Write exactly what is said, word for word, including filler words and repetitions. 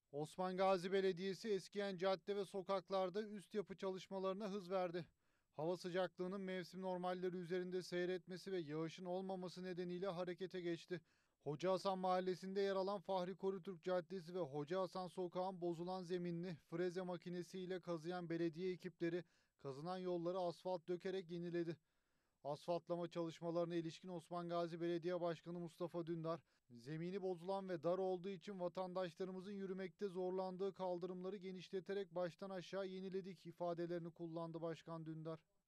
Osman Gazi Belediyesi eskiyen cadde ve sokaklarda üst yapı çalışmalarına hız verdi. Hava sıcaklığının mevsim normalleri üzerinde seyretmesi ve yağışın olmaması nedeniyle harekete geçti. Hoca Hasan Mahallesi'nde yer alan Fahri Korutürk Caddesi ve Hoca Hasan Sokağı'nın bozulan zeminini freze makinesiyle kazıyan belediye ekipleri kazınan yolları asfalt dökerek yeniledi. Asfaltlama çalışmalarına ilişkin Osman Gazi Belediye Başkanı Mustafa Dündar, zemini bozulan ve dar olduğu için vatandaşlarımızın yürümekte zorlandığı kaldırımları genişleterek baştan aşağı yeniledik ifadelerini kullandı Başkan Dündar.